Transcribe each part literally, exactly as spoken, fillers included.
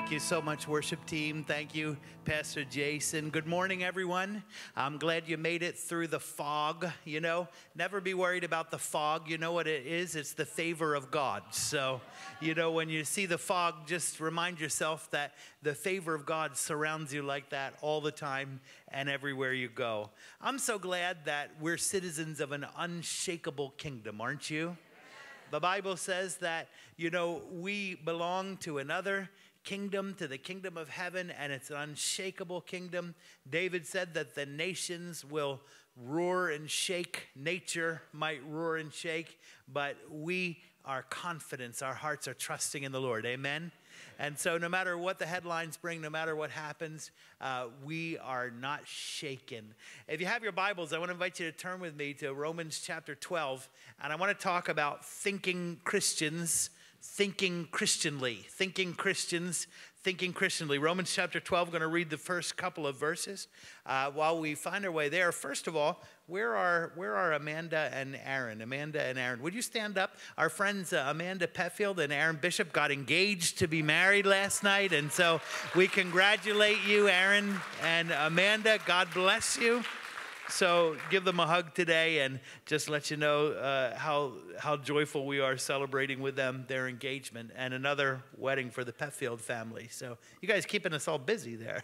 Thank you so much, worship team. Thank you, Pastor Jason. Good morning, everyone. I'm glad you made it through the fog. You know, never be worried about the fog. You know what it is? It's the favor of God. So, you know, when you see the fog, just remind yourself that the favor of God surrounds you like that all the time and everywhere you go. I'm so glad that we're citizens of an unshakable kingdom, aren't you? The Bible says that, you know, we belong to another kingdom, to the kingdom of heaven, and it's an unshakable kingdom. David said that the nations will roar and shake. Nature might roar and shake, but we are confident. Our hearts are trusting in the Lord. Amen? And so no matter what the headlines bring, no matter what happens, uh, we are not shaken. If you have your Bibles, I want to invite you to turn with me to Romans chapter twelve. And I want to talk about thinking Christians, thinking Christianly, thinking Christians, thinking Christianly. Romans chapter twelve, I'm going to read the first couple of verses. Uh, while we find our way there, first of all, where are where are Amanda and Aaron? Amanda and Aaron, would you stand up? Our friends uh, Amanda Petfield and Aaron Bishop got engaged to be married last night, and so we congratulate you, Aaron and Amanda. God bless you. So give them a hug today and just let you know uh, how how joyful we are celebrating with them their engagement and another wedding for the Petfield family. So you guys keeping us all busy there.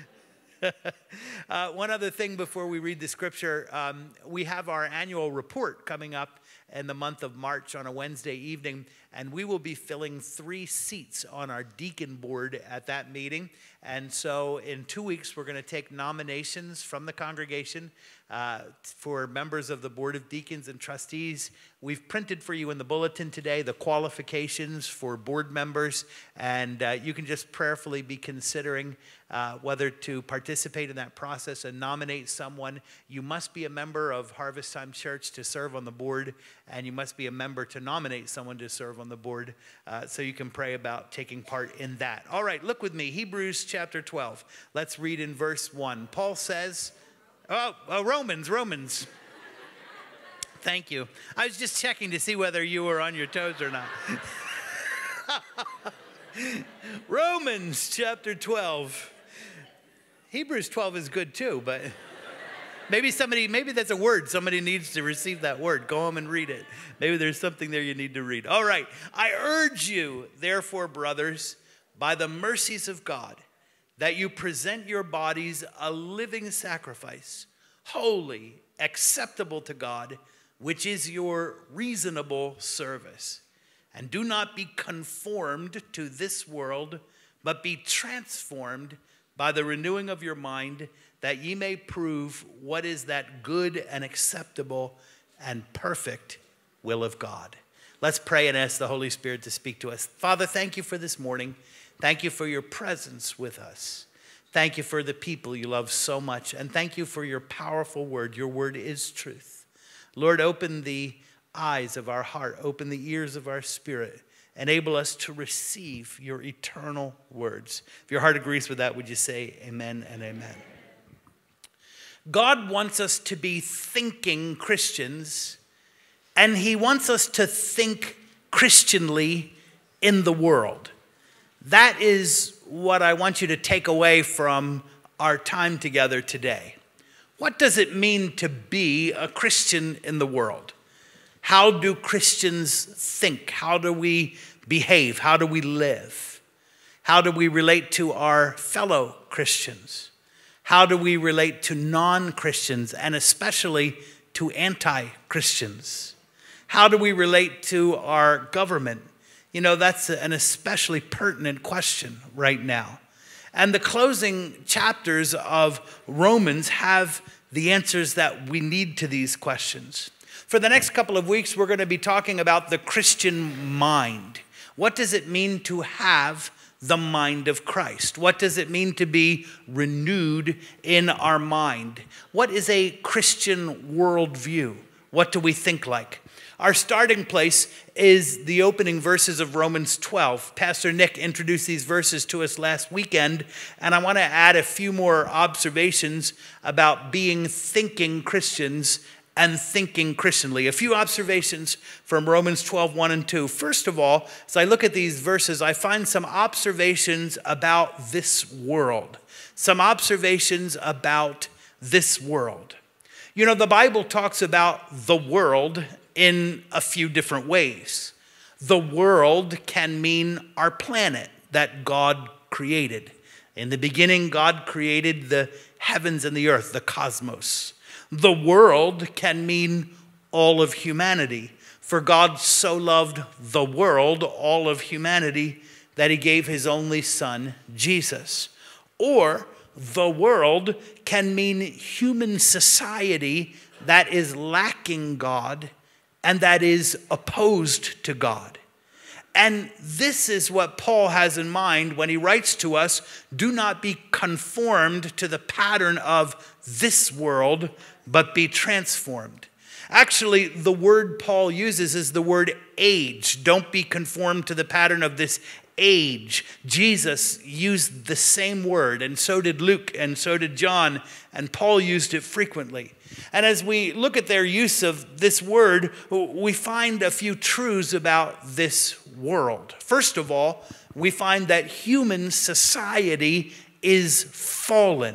uh, one other thing before we read the scripture, um, we have our annual report coming up in the month of March on a Wednesday evening, and we will be filling three seats on our deacon board at that meeting. And so in two weeks, we're going to take nominations from the congregation uh, for members of the Board of Deacons and Trustees. We've printed for you in the bulletin today the qualifications for board members, and uh, you can just prayerfully be considering uh, whether to participate in that process and nominate someone. You must be a member of Harvest Time Church to serve on the board, and you must be a member to nominate someone to serve on the board, uh, so you can pray about taking part in that. All right, look with me, Hebrews chapter twelve. Let's read in verse one. Paul says, oh, oh Romans, Romans. Thank you. I was just checking to see whether you were on your toes or not. Romans chapter twelve. Hebrews twelve is good too, but maybe somebody, maybe that's a word. Somebody needs to receive that word. Go home and read it. Maybe there's something there you need to read. All right. I urge you, therefore, brothers, by the mercies of God, that you present your bodies a living sacrifice, holy, acceptable to God, which is your reasonable service. And do not be conformed to this world, but be transformed by the renewing of your mind, that ye may prove what is that good and acceptable and perfect will of God. Let's pray and ask the Holy Spirit to speak to us. Father, thank you for this morning. Thank you for your presence with us. Thank you for the people you love so much. And thank you for your powerful word. Your word is truth. Lord, open the eyes of our heart. Open the ears of our spirit. Enable us to receive your eternal words. If your heart agrees with that, would you say amen and amen? God wants us to be thinking Christians, and he wants us to think Christianly in the world. That is what I want you to take away from our time together today. What does it mean to be a Christian in the world? How do Christians think? How do we behave? How do we live? How do we relate to our fellow Christians? How do we relate to non-Christians and especially to anti-Christians? How do we relate to our government? You know, that's an especially pertinent question right now. And the closing chapters of Romans have the answers that we need to these questions. For the next couple of weeks, we're going to be talking about the Christian mind. What does it mean to have the mind of Christ? What does it mean to be renewed in our mind? What is a Christian worldview? What do we think like? Our starting place is the opening verses of Romans twelve. Pastor Nick introduced these verses to us last weekend, and I want to add a few more observations about being thinking Christians and thinking Christianly. A few observations from Romans twelve, one and two. First of all, as I look at these verses, I find some observations about this world. Some observations about this world. You know, the Bible talks about the world in a few different ways. The world can mean our planet that God created. In the beginning, God created the heavens and the earth, the cosmos. The world can mean all of humanity. For God so loved the world, all of humanity, that he gave his only son, Jesus. Or the world can mean human society that is lacking God and that is opposed to God. And this is what Paul has in mind when he writes to us, do not be conformed to the pattern of this world, but be transformed. Actually, the word Paul uses is the word age. Don't be conformed to the pattern of this age. Jesus used the same word, and so did Luke, and so did John, and Paul used it frequently. And as we look at their use of this word, we find a few truths about this world. First of all, we find that human society is fallen.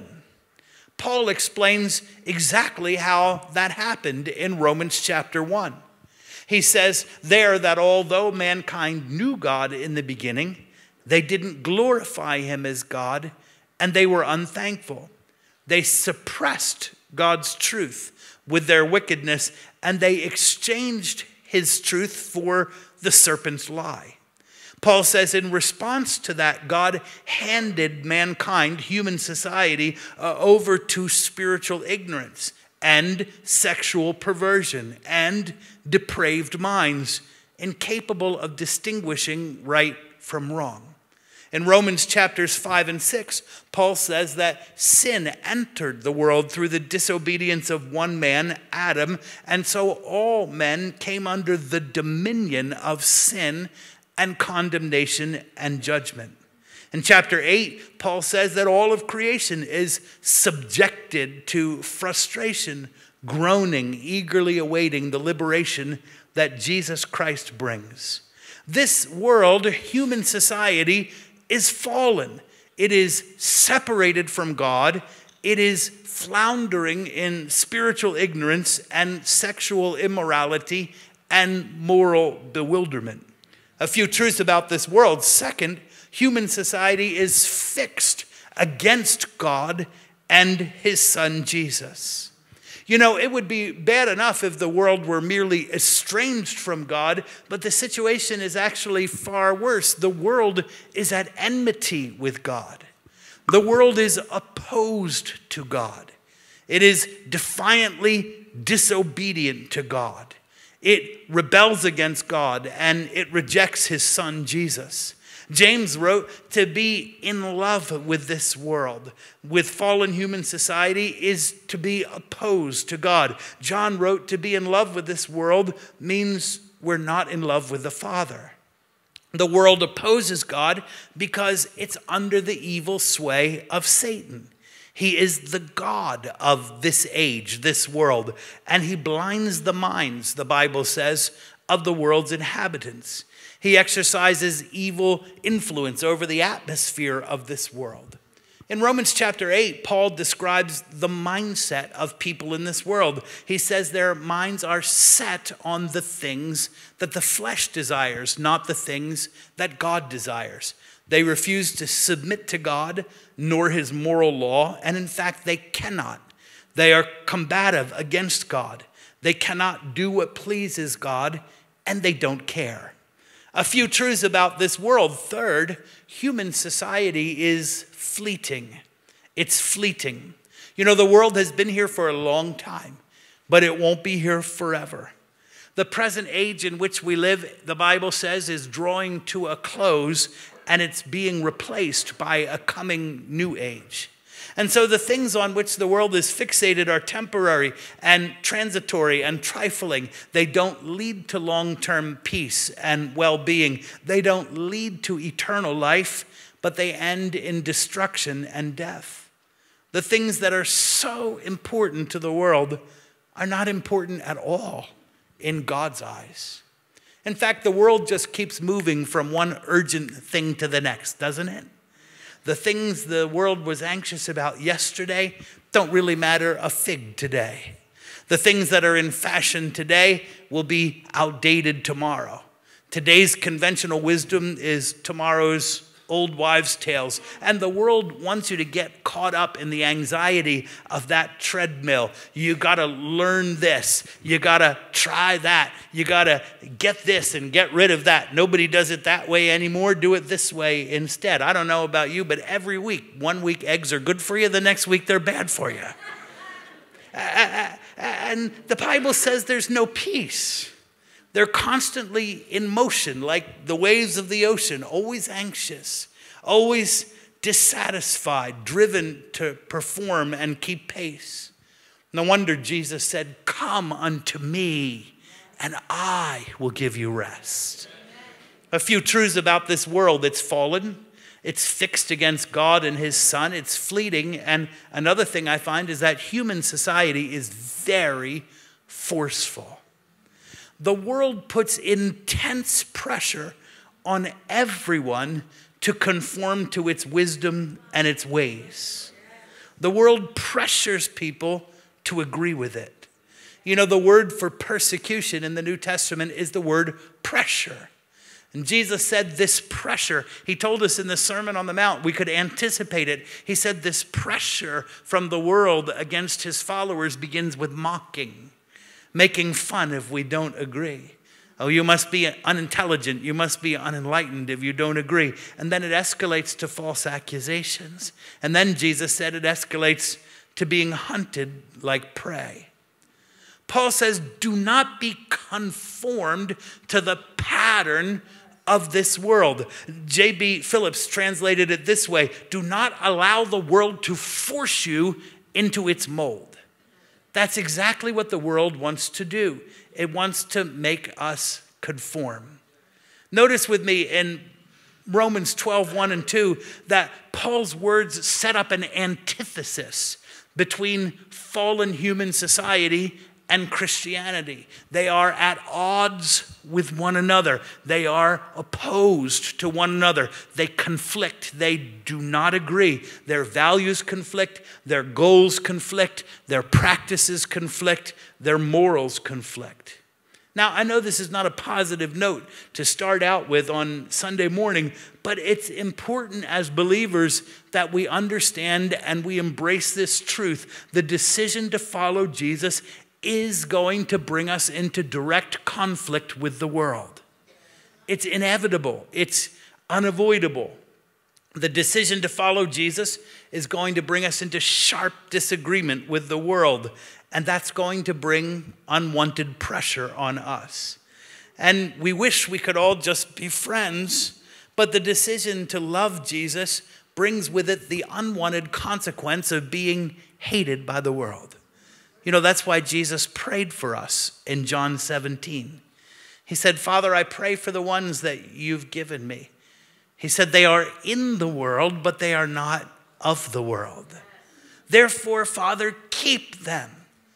Paul explains exactly how that happened in Romans chapter one. He says there that although mankind knew God in the beginning, they didn't glorify him as God, and they were unthankful. They suppressed God's truth with their wickedness, and they exchanged his truth for the serpent's lie. Paul says in response to that, God handed mankind, human society, uh, over to spiritual ignorance and sexual perversion and depraved minds, incapable of distinguishing right from wrong. In Romans chapters five and six, Paul says that sin entered the world through the disobedience of one man, Adam, and so all men came under the dominion of sin and condemnation and judgment. In chapter eight, Paul says that all of creation is subjected to frustration, groaning, eagerly awaiting the liberation that Jesus Christ brings. This world, human society, is fallen. It is separated from God. It is floundering in spiritual ignorance and sexual immorality and moral bewilderment. A few truths about this world. Second, human society is fixed against God and his son Jesus. You know, it would be bad enough if the world were merely estranged from God, but the situation is actually far worse. The world is at enmity with God. The world is opposed to God. It is defiantly disobedient to God. It rebels against God, and it rejects his son Jesus. James wrote, to be in love with this world, with fallen human society, is to be opposed to God. John wrote, to be in love with this world means we're not in love with the Father. The world opposes God because it's under the evil sway of Satan. He is the God of this age, this world, and he blinds the minds, the Bible says, of the world's inhabitants. He exercises evil influence over the atmosphere of this world. In Romans chapter eight, Paul describes the mindset of people in this world. He says their minds are set on the things that the flesh desires, not the things that God desires. They refuse to submit to God nor his moral law, and in fact, they cannot. They are combative against God. They cannot do what pleases God, and they don't care. A few truths about this world. Third, human society is fleeting. It's fleeting. You know, the world has been here for a long time, but it won't be here forever. The present age in which we live, the Bible says, is drawing to a close, and it's being replaced by a coming new age. And so the things on which the world is fixated are temporary and transitory and trifling. They don't lead to long-term peace and well-being. They don't lead to eternal life, but they end in destruction and death. The things that are so important to the world are not important at all in God's eyes. In fact, the world just keeps moving from one urgent thing to the next, doesn't it? The things the world was anxious about yesterday don't really matter a fig today. The things that are in fashion today will be outdated tomorrow. Today's conventional wisdom is tomorrow's old wives' tales. And the world wants you to get caught up in the anxiety of that treadmill. You got to learn this. You got to try that. You got to get this and get rid of that. Nobody does it that way anymore. Do it this way instead. I don't know about you, but every week, one week eggs are good for you. The next week, they're bad for you. And the Bible says there's no peace. They're constantly in motion, like the waves of the ocean, always anxious, always dissatisfied, driven to perform and keep pace. No wonder Jesus said, "Come unto me, and I will give you rest." A few truths about this world: it's fallen, it's fixed against God and his Son, it's fleeting. And another thing I find is that human society is very forceful. The world puts intense pressure on everyone to conform to its wisdom and its ways. The world pressures people to agree with it. You know, the word for persecution in the New Testament is the word pressure. And Jesus said this pressure, he told us in the Sermon on the Mount, we could anticipate it. He said this pressure from the world against his followers begins with mocking, making fun if we don't agree. Oh, you must be unintelligent. You must be unenlightened if you don't agree. And then it escalates to false accusations. And then Jesus said it escalates to being hunted like prey. Paul says, do not be conformed to the pattern of this world. J B Phillips translated it this way: do not allow the world to force you into its mold. That's exactly what the world wants to do. It wants to make us conform. Notice with me in Romans twelve, one and two, that Paul's words set up an antithesis between fallen human society and Christianity. They are at odds with one another. They are opposed to one another. They conflict. They do not agree. Their values conflict. Their goals conflict. Their practices conflict. Their morals conflict. Now, I know this is not a positive note to start out with on Sunday morning, but it's important as believers that we understand and we embrace this truth. The decision to follow Jesus is going to bring us into direct conflict with the world. It's inevitable. It's unavoidable. The decision to follow Jesus is going to bring us into sharp disagreement with the world, and that's going to bring unwanted pressure on us. And we wish we could all just be friends, but the decision to love Jesus brings with it the unwanted consequence of being hated by the world. You know, that's why Jesus prayed for us in John seventeen. He said, Father, I pray for the ones that you've given me. He said, they are in the world, but they are not of the world. Therefore, Father, keep them.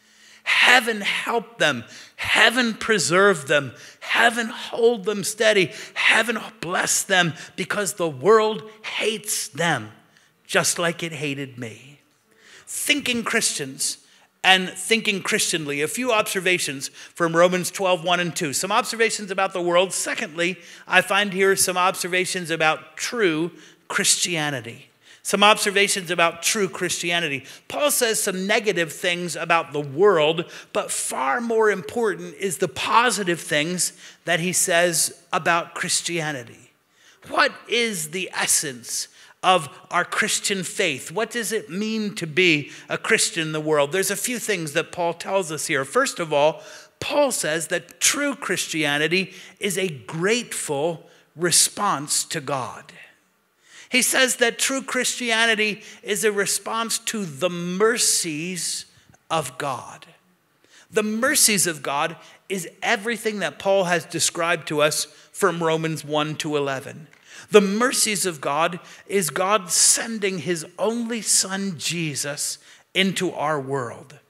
Heaven help them. Heaven preserve them. Heaven hold them steady. Heaven bless them, because the world hates them just like it hated me. Thinking Christians and thinking Christianly. A few observations from Romans twelve, one and two. Some observations about the world. Secondly, I find here some observations about true Christianity. Some observations about true Christianity. Paul says some negative things about the world, but far more important is the positive things that he says about Christianity. What is the essence of our Christian faith? What does it mean to be a Christian in the world? There's a few things that Paul tells us here. First of all, Paul says that true Christianity is a grateful response to God. He says that true Christianity is a response to the mercies of God. The mercies of God is everything that Paul has described to us from Romans one to eleven. The mercies of God is God sending his only son, Jesus, into our world.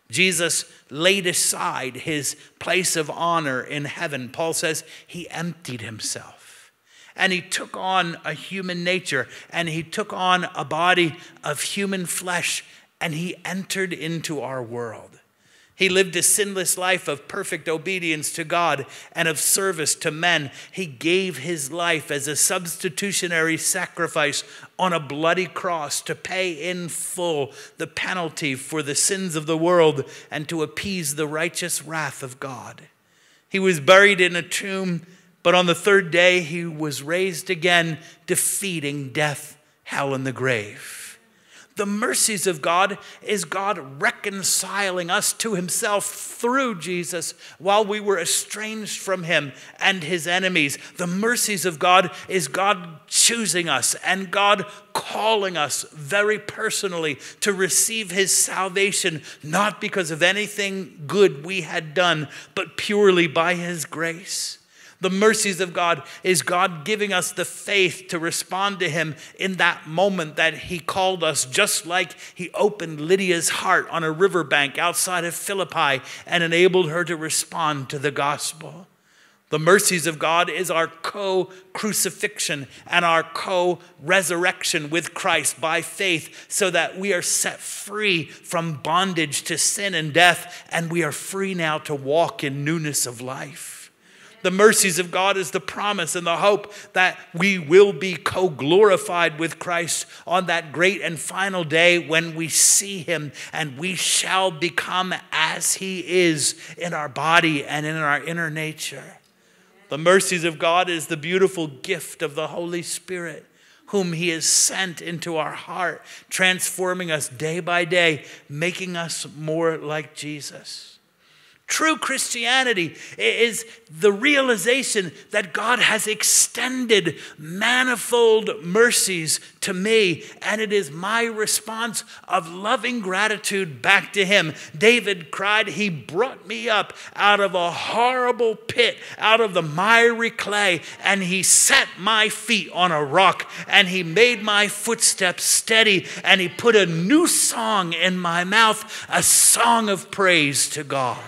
Jesus laid aside his place of honor in heaven. Paul says he emptied himself. And he took on a human nature. And he took on a body of human flesh. And he entered into our world. He lived a sinless life of perfect obedience to God and of service to men. He gave his life as a substitutionary sacrifice on a bloody cross to pay in full the penalty for the sins of the world and to appease the righteous wrath of God. He was buried in a tomb, but on the third day he was raised again, defeating death, hell, and the grave. The mercies of God is God reconciling us to himself through Jesus while we were estranged from him and his enemies. The mercies of God is God choosing us and God calling us very personally to receive his salvation, not because of anything good we had done, but purely by his grace. The mercies of God is God giving us the faith to respond to him in that moment that he called us, just like he opened Lydia's heart on a riverbank outside of Philippi and enabled her to respond to the gospel. The mercies of God is our co-crucifixion and our co-resurrection with Christ by faith so that we are set free from bondage to sin and death, and we are free now to walk in newness of life. The mercies of God is the promise and the hope that we will be co-glorified with Christ on that great and final day when we see him, and we shall become as he is in our body and in our inner nature. The mercies of God is the beautiful gift of the Holy Spirit, whom he has sent into our heart, transforming us day by day, making us more like Jesus. True Christianity is the realization that God has extended manifold mercies to me, and it is my response of loving gratitude back to him. David cried, he brought me up out of a horrible pit, out of the miry clay, and he set my feet on a rock, and he made my footsteps steady, and he put a new song in my mouth, a song of praise to God.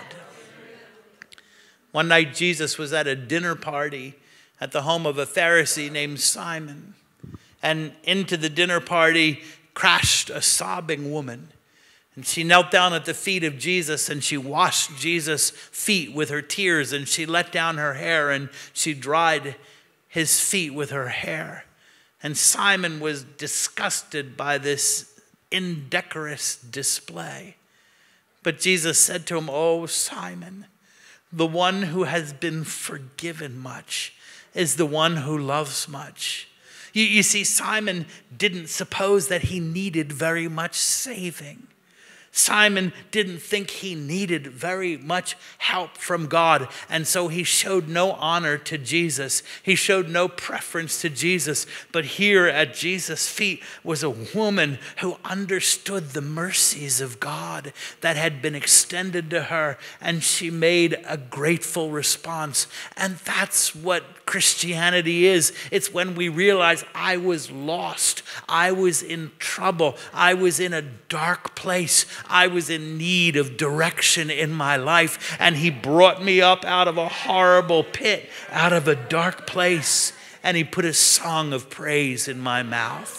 One night, Jesus was at a dinner party at the home of a Pharisee named Simon. And into the dinner party crashed a sobbing woman. And she knelt down at the feet of Jesus and she washed Jesus' feet with her tears. And she let down her hair and she dried his feet with her hair. And Simon was disgusted by this indecorous display. But Jesus said to him, "Oh, Simon, the one who has been forgiven much is the one who loves much." You, you see, Simon didn't suppose that he needed very much saving. Simon didn't think he needed very much help from God, and so he showed no honor to Jesus. He showed no preference to Jesus. But here at Jesus' feet was a woman who understood the mercies of God that had been extended to her, and she made a grateful response. And that's what Christianity is. It's when we realize I was lost, I was in trouble, I was in a dark place, I was in need of direction in my life, and he brought me up out of a horrible pit, out of a dark place, and he put a song of praise in my mouth.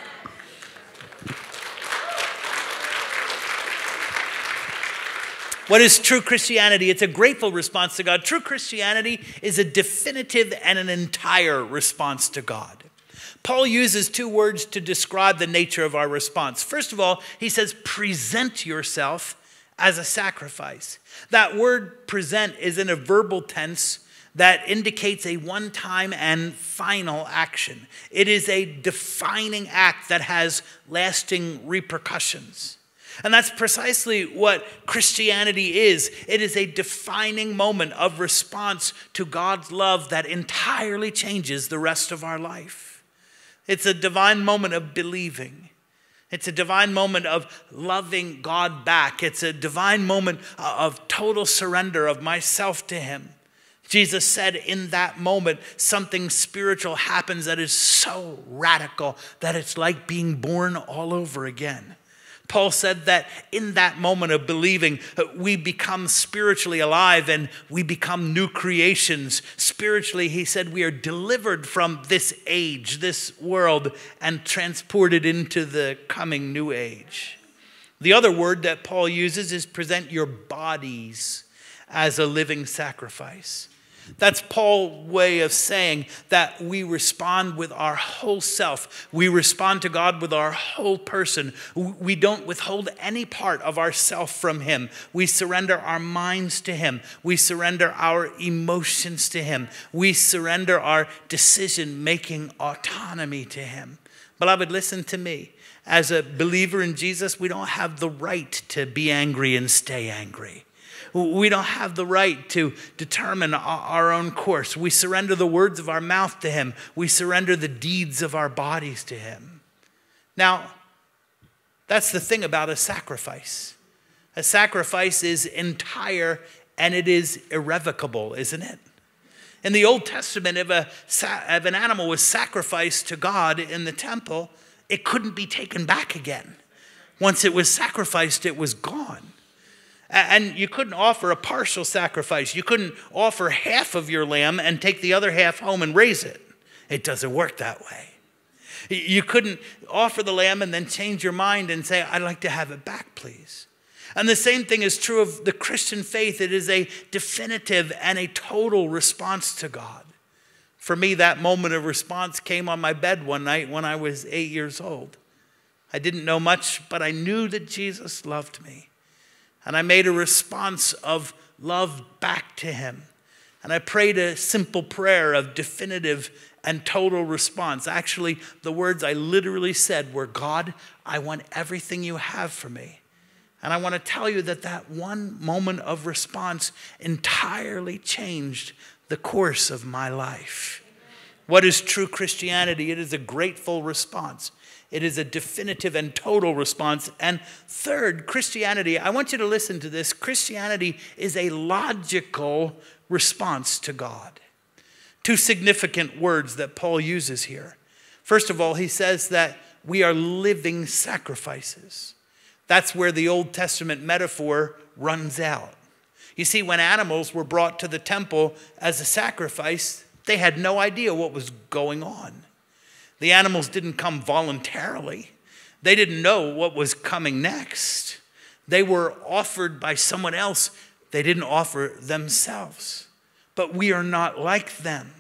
What is true Christianity? It's a grateful response to God. True Christianity is a definitive and an entire response to God. Paul uses two words to describe the nature of our response. First of all, he says, present yourself as a sacrifice. That word present is in a verbal tense that indicates a one-time and final action. It is a defining act that has lasting repercussions. And that's precisely what Christianity is. It is a defining moment of response to God's love that entirely changes the rest of our life. It's a divine moment of believing. It's a divine moment of loving God back. It's a divine moment of total surrender of myself to him. Jesus said in that moment, something spiritual happens that is so radical that it's like being born all over again. Paul said that in that moment of believing, we become spiritually alive and we become new creations. Spiritually, he said, we are delivered from this age, this world, and transported into the coming new age. The other word that Paul uses is present your bodies as a living sacrifice. That's Paul's way of saying that we respond with our whole self. We respond to God with our whole person. We don't withhold any part of ourself from him. We surrender our minds to him. We surrender our emotions to him. We surrender our decision-making autonomy to him. Beloved, listen to me. As a believer in Jesus, we don't have the right to be angry and stay angry. We don't have the right to determine our own course. We surrender the words of our mouth to him. We surrender the deeds of our bodies to him. Now, that's the thing about a sacrifice. A sacrifice is entire and it is irrevocable, isn't it? In the Old Testament, if, a, if an animal was sacrificed to God in the temple, it couldn't be taken back again. Once it was sacrificed, it was gone. And you couldn't offer a partial sacrifice. You couldn't offer half of your lamb and take the other half home and raise it. It doesn't work that way. You couldn't offer the lamb and then change your mind and say, I'd like to have it back, please. And the same thing is true of the Christian faith. It is a definitive and a total response to God. For me, that moment of response came on my bed one night when I was eight years old. I didn't know much, but I knew that Jesus loved me. And I made a response of love back to him. And I prayed a simple prayer of definitive and total response. Actually, the words I literally said were, God, I want everything you have for me. And I want to tell you that that one moment of response entirely changed the course of my life. What is true Christianity? It is a grateful response. It is a definitive and total response. And third, Christianity, I want you to listen to this. Christianity is a logical response to God. Two significant words that Paul uses here. First of all, he says that we are living sacrifices. That's where the Old Testament metaphor runs out. You see, when animals were brought to the temple as a sacrifice, they had no idea what was going on. The animals didn't come voluntarily. They didn't know what was coming next. They were offered by someone else. They didn't offer themselves. But we are not like them.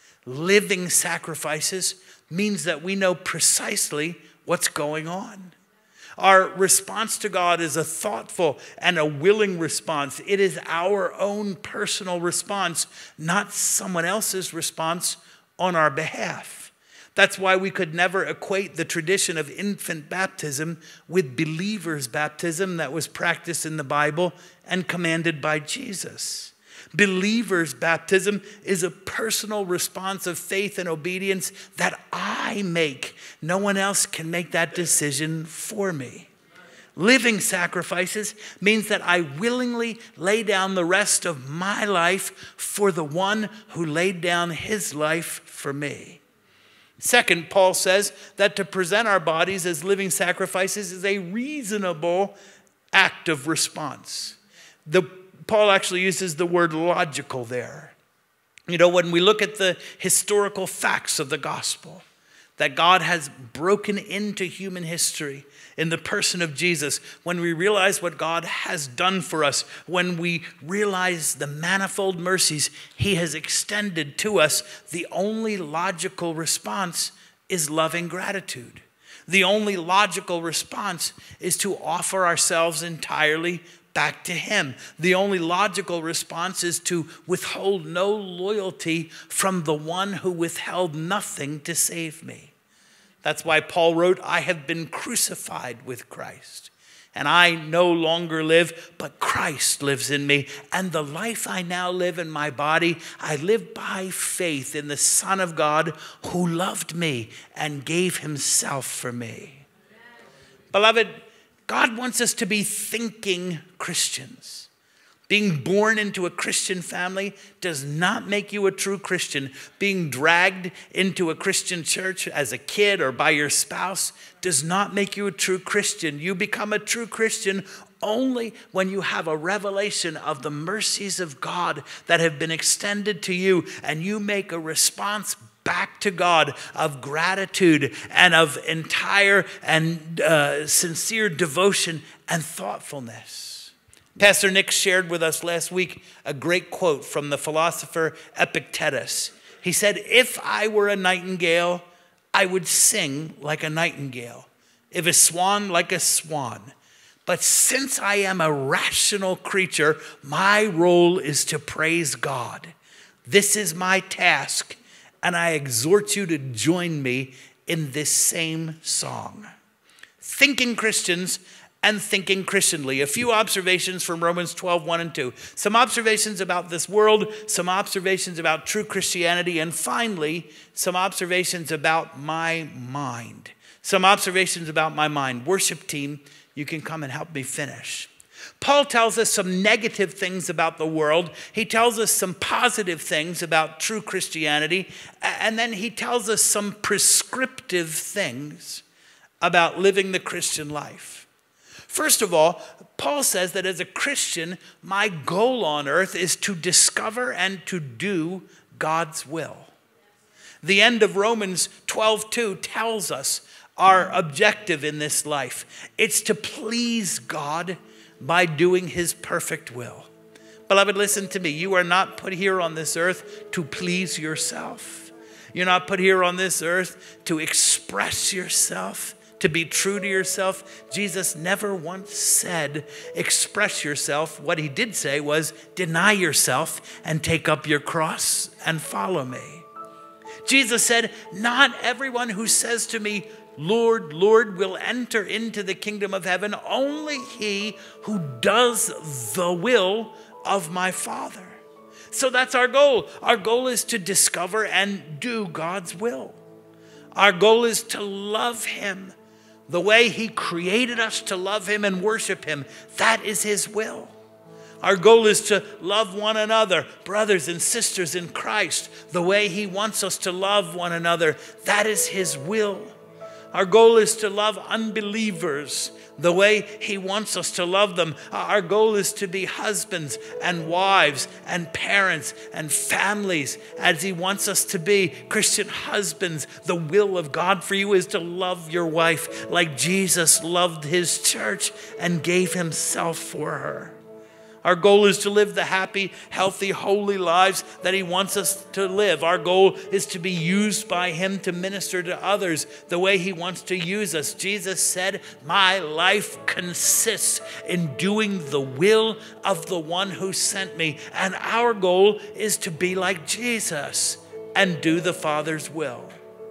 Living sacrifices means that we know precisely what's going on. Our response to God is a thoughtful and a willing response. It is our own personal response, not someone else's response on our behalf. That's why we could never equate the tradition of infant baptism with believers' baptism that was practiced in the Bible and commanded by Jesus. Believers' baptism is a personal response of faith and obedience that I make. No one else can make that decision for me. Living sacrifices means that I willingly lay down the rest of my life for the one who laid down his life for me. Second, Paul says that to present our bodies as living sacrifices is a reasonable act of response. The, Paul actually uses the word logical there. You know, when we look at the historical facts of the gospel, that God has broken into human history in the person of Jesus, when we realize what God has done for us, when we realize the manifold mercies he has extended to us, the only logical response is loving gratitude. The only logical response is to offer ourselves entirely back to him. The only logical response is to withhold no loyalty from the one who withheld nothing to save me. That's why Paul wrote, I have been crucified with Christ, and I no longer live, but Christ lives in me. And the life I now live in my body, I live by faith in the Son of God who loved me and gave himself for me. Beloved, God wants us to be thinking Christians. Being born into a Christian family does not make you a true Christian. Being dragged into a Christian church as a kid or by your spouse does not make you a true Christian. You become a true Christian only when you have a revelation of the mercies of God that have been extended to you, and you make a response back to God of gratitude and of entire and uh, sincere devotion and thoughtfulness. Pastor Nick shared with us last week a great quote from the philosopher Epictetus. He said, "If I were a nightingale, I would sing like a nightingale. If a swan, like a swan. But since I am a rational creature, my role is to praise God. This is my task, and I exhort you to join me in this same song." Thinking Christians and thinking Christianly. A few observations from Romans twelve, one and two. Some observations about this world, some observations about true Christianity, and finally, some observations about my mind. Some observations about my mind. Worship team, you can come and help me finish. Paul tells us some negative things about the world. He tells us some positive things about true Christianity. And then he tells us some prescriptive things about living the Christian life. First of all, Paul says that as a Christian, my goal on earth is to discover and to do God's will. The end of Romans twelve two tells us our objective in this life. It's to please God by doing his perfect will. Beloved, listen to me. You are not put here on this earth to please yourself. You're not put here on this earth to express yourself, to be true to yourself. Jesus never once said, express yourself. What he did say was, deny yourself and take up your cross and follow me. Jesus said, not everyone who says to me, Lord, Lord, will enter into the kingdom of heaven. Only he who does the will of my Father. So that's our goal. Our goal is to discover and do God's will. Our goal is to love him the way he created us to love him and worship him. That is his will. Our goal is to love one another, brothers and sisters in Christ, the way he wants us to love one another. That is his will. Our goal is to love unbelievers the way he wants us to love them. Our goal is to be husbands and wives and parents and families as he wants us to be. Christian husbands, the will of God for you is to love your wife like Jesus loved his church and gave himself for her. Our goal is to live the happy, healthy, holy lives that he wants us to live. Our goal is to be used by him to minister to others the way he wants to use us. Jesus said, my life consists in doing the will of the one who sent me. And our goal is to be like Jesus and do the Father's will.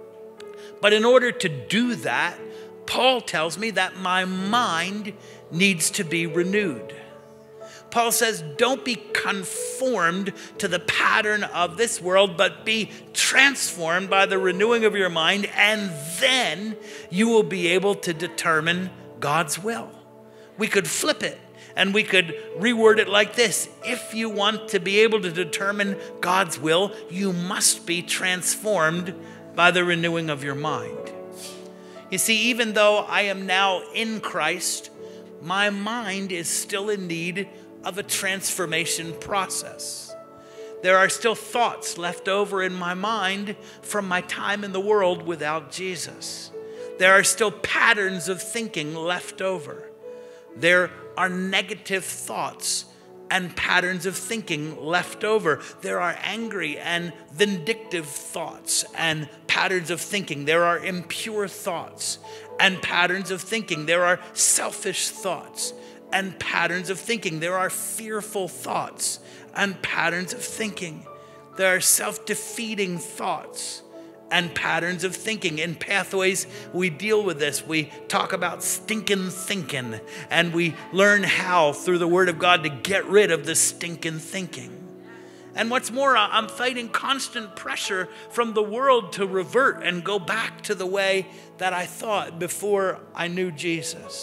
But in order to do that, Paul tells me that my mind needs to be renewed. Paul says, don't be conformed to the pattern of this world, but be transformed by the renewing of your mind, and then you will be able to determine God's will. We could flip it, and we could reword it like this. If you want to be able to determine God's will, you must be transformed by the renewing of your mind. You see, even though I am now in Christ, my mind is still in need of a transformation process. There are still thoughts left over in my mind from my time in the world without Jesus. There are still patterns of thinking left over. There are negative thoughts and patterns of thinking left over. There are angry and vindictive thoughts and patterns of thinking. There are impure thoughts and patterns of thinking. There are selfish thoughts and patterns of thinking. There are fearful thoughts and patterns of thinking. There are self-defeating thoughts and patterns of thinking. In Pathways, we deal with this. We talk about stinking thinking, and we learn how, through the Word of God, to get rid of the stinking thinking. And what's more, I'm fighting constant pressure from the world to revert and go back to the way that I thought before I knew Jesus.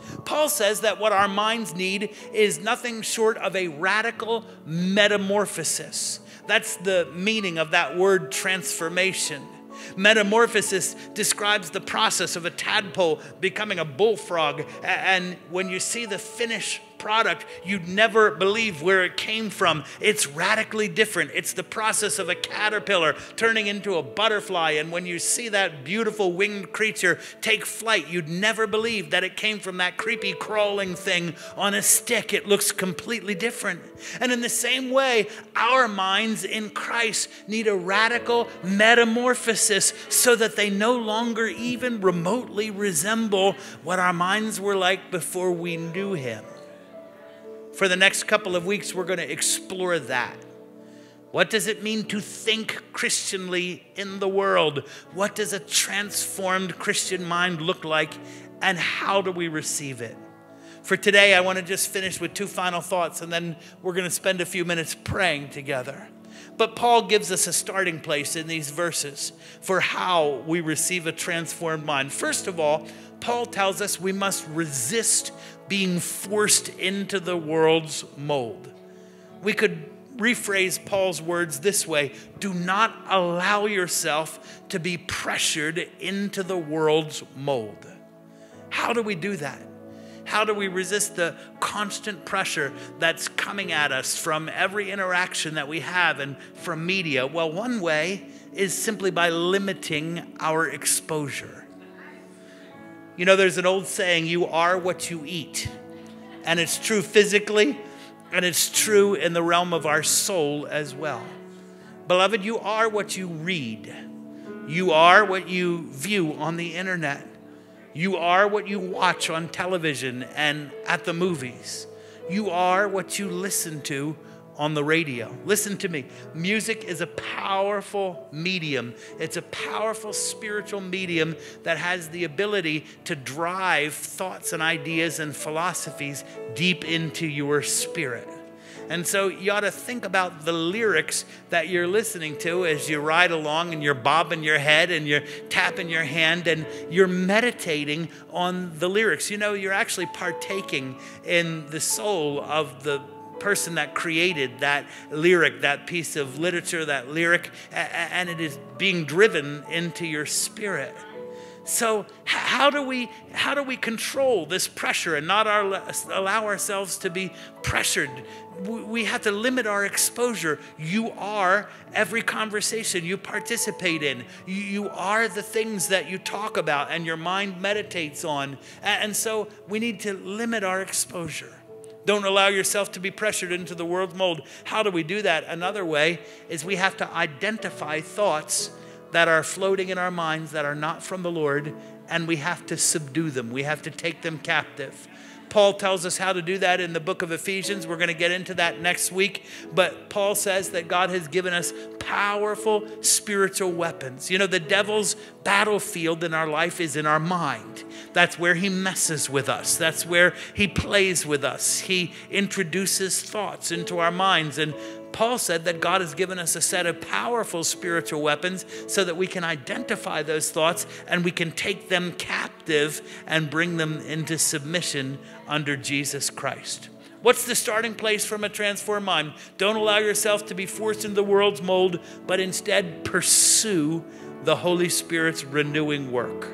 Paul says that what our minds need is nothing short of a radical metamorphosis. That's the meaning of that word transformation. Metamorphosis describes the process of a tadpole becoming a bullfrog. And when you see the finished product, you'd never believe where it came from. It's radically different. It's the process of a caterpillar turning into a butterfly. And when you see that beautiful winged creature take flight, you'd never believe that it came from that creepy crawling thing on a stick. It looks completely different. And in the same way, our minds in Christ need a radical metamorphosis so that they no longer even remotely resemble what our minds were like before we knew him. For the next couple of weeks, we're going to explore that. What does it mean to think Christianly in the world? What does a transformed Christian mind look like? And how do we receive it? For today, I want to just finish with two final thoughts, and then we're going to spend a few minutes praying together. But Paul gives us a starting place in these verses for how we receive a transformed mind. First of all, Paul tells us we must resist being forced into the world's mold. We could rephrase Paul's words this way: do not allow yourself to be pressured into the world's mold. How do we do that? How do we resist the constant pressure that's coming at us from every interaction that we have and from media? Well, one way is simply by limiting our exposure. You know, there's an old saying, you are what you eat. And it's true physically, and it's true in the realm of our soul as well. Beloved, you are what you read. You are what you view on the internet. You are what you watch on television and at the movies. You are what you listen to on the radio. Listen to me. Music is a powerful medium. It's a powerful spiritual medium that has the ability to drive thoughts and ideas and philosophies deep into your spirit. And so you ought to think about the lyrics that you're listening to as you ride along and you're bobbing your head and you're tapping your hand and you're meditating on the lyrics. You know, you're actually partaking in the soul of the person that created that lyric, that piece of literature, that lyric, and it is being driven into your spirit. So how do we how do we control this pressure and not our, allow ourselves to be pressured? We have to limit our exposure. You are every conversation you participate in. You are the things that you talk about and your mind meditates on. And so we need to limit our exposure. Don't allow yourself to be pressured into the world's mold. How do we do that? Another way is we have to identify thoughts that are floating in our minds that are not from the Lord, and we have to subdue them. We have to take them captive. Paul tells us how to do that in the book of Ephesians. We're going to get into that next week. But Paul says that God has given us powerful spiritual weapons. You know, the devil's battlefield in our life is in our mind. That's where he messes with us. That's where he plays with us. He introduces thoughts into our minds. And Paul said that God has given us a set of powerful spiritual weapons so that we can identify those thoughts and we can take them captive and bring them into submission under Jesus Christ. What's the starting place from a transformed mind? Don't allow yourself to be forced into the world's mold, but instead pursue the Holy Spirit's renewing work.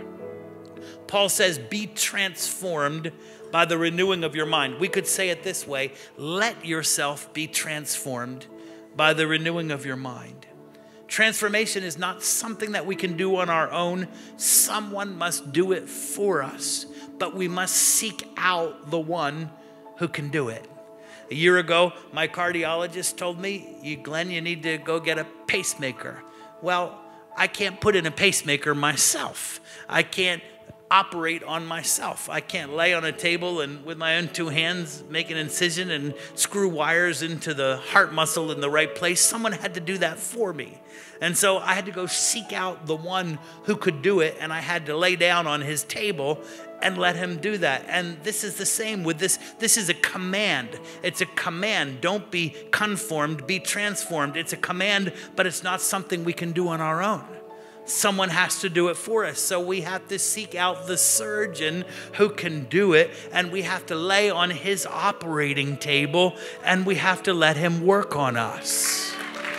Paul says, be transformed by the renewing of your mind. We could say it this way: let yourself be transformed by the renewing of your mind. Transformation is not something that we can do on our own. Someone must do it for us, but we must seek out the one who can do it. A year ago, my cardiologist told me, you, Glenn, you need to go get a pacemaker. Well, I can't put in a pacemaker myself. I can't operate on myself. I can't lay on a table and with my own two hands make an incision and screw wires into the heart muscle in the right place. Someone had to do that for me. And so I had to go seek out the one who could do it, and I had to lay down on his table and let him do that. And this is the same with this. This is a command. It's a command. Don't be conformed, be transformed. It's a command, but it's not something we can do on our own. someone has to do it for us. So we have to seek out the surgeon who can do it, and we have to lay on his operating table, and we have to let him work on us.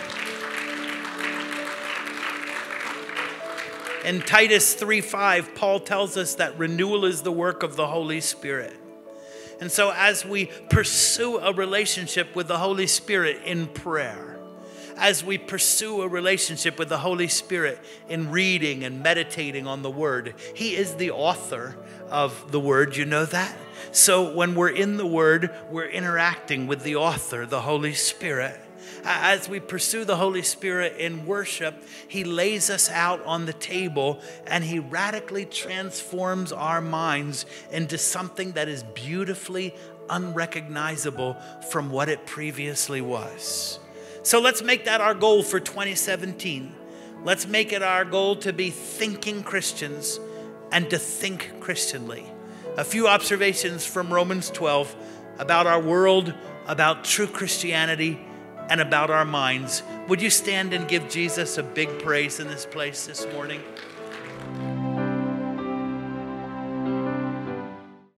In Titus three five, Paul tells us that renewal is the work of the Holy Spirit. And so as we pursue a relationship with the Holy Spirit in prayer, as we pursue a relationship with the Holy Spirit in reading and meditating on the Word, He is the author of the Word, you know that? So when we're in the Word, we're interacting with the author, the Holy Spirit. As we pursue the Holy Spirit in worship, He lays us out on the table and He radically transforms our minds into something that is beautifully unrecognizable from what it previously was. So let's make that our goal for twenty seventeen. Let's make it our goal to be thinking Christians and to think Christianly. A few observations from Romans twelve about our world, about true Christianity, and about our minds. Would you stand and give Jesus a big praise in this place this morning?